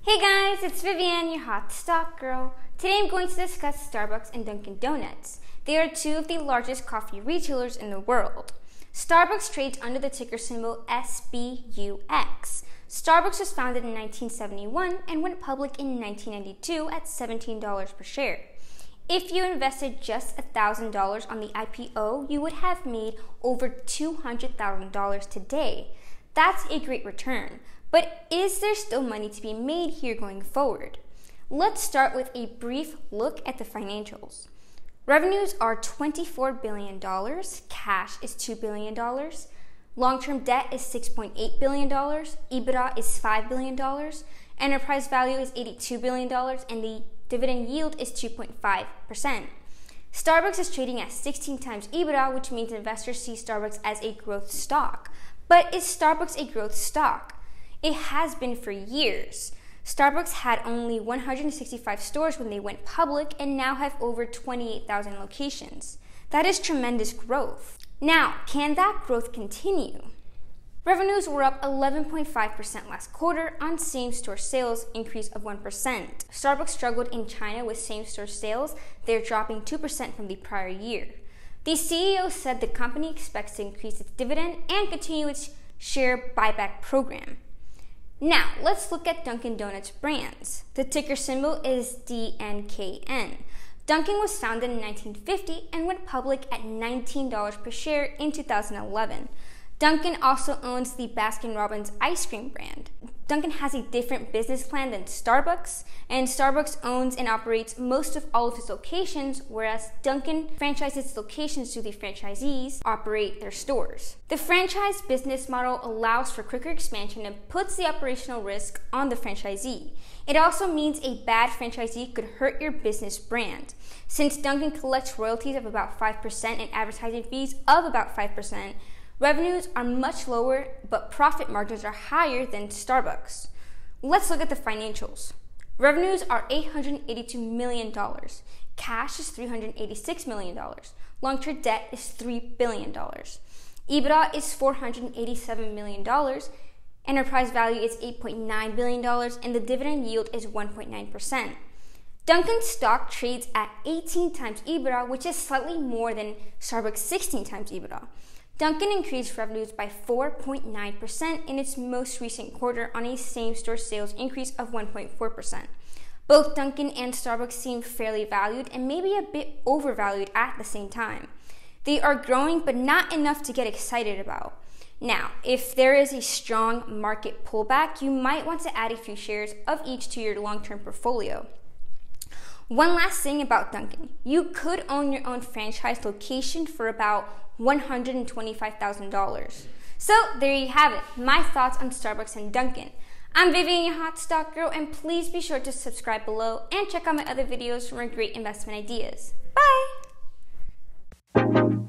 Hey guys, it's Vivian, your hot stock girl. Today I'm going to discuss Starbucks and Dunkin Donuts. They are two of the largest coffee retailers in the world. Starbucks trades under the ticker symbol SBUX. Starbucks was founded in 1971 and went public in 1992 at $17 per share. If you invested just $1,000 on the IPO, you would have made over $200,000 today. That's a great return. But is there still money to be made here going forward? Let's start with a brief look at the financials. Revenues are $24 billion, cash is $2 billion, long-term debt is $6.8 billion, EBITDA is $5 billion, enterprise value is $82 billion, and the dividend yield is 2.5%. Starbucks is trading at 16 times EBITDA, which means investors see Starbucks as a growth stock. But is Starbucks a growth stock? It has been for years. Starbucks had only 165 stores when they went public and now have over 28,000 locations. That is tremendous growth. Now, can that growth continue? Revenues were up 11.5% last quarter on same-store sales increase of 1%. Starbucks struggled in China with same-store sales. They're dropping 2% from the prior year. The CEO said the company expects to increase its dividend and continue its share buyback program. Now, let's look at Dunkin Donuts brands. The ticker symbol is DNKN. Dunkin was founded in 1950 and went public at $19 per share in 2011. Dunkin also owns the Baskin-Robbins ice cream brand. Dunkin has a different business plan than Starbucks, and Starbucks owns and operates most of all of its locations, whereas Dunkin franchises its locations to the franchisees operate their stores. The franchise business model allows for quicker expansion and puts the operational risk on the franchisee. It also means a bad franchisee could hurt your business brand. Since Dunkin collects royalties of about 5% and advertising fees of about 5%, revenues are much lower, but profit margins are higher than Starbucks. Let's look at the financials. Revenues are $882 million. Cash is $386 million. Long-term debt is $3 billion. EBITDA is $487 million. Enterprise value is $8.9 billion, and the dividend yield is 1.9%. Dunkin stock trades at 18 times EBITDA, which is slightly more than Starbucks' 16 times EBITDA. Dunkin increased revenues by 4.9% in its most recent quarter on a same-store sales increase of 1.4%. Both Dunkin and Starbucks seem fairly valued and maybe a bit overvalued at the same time. They are growing, but not enough to get excited about. Now, if there is a strong market pullback, you might want to add a few shares of each to your long-term portfolio. One last thing about Dunkin. You could own your own franchise location for about $125,000. So there you have it, my thoughts on Starbucks and Dunkin. I'm Vivian, your hot stock girl, and please be sure to subscribe below and check out my other videos for more great investment ideas. Bye!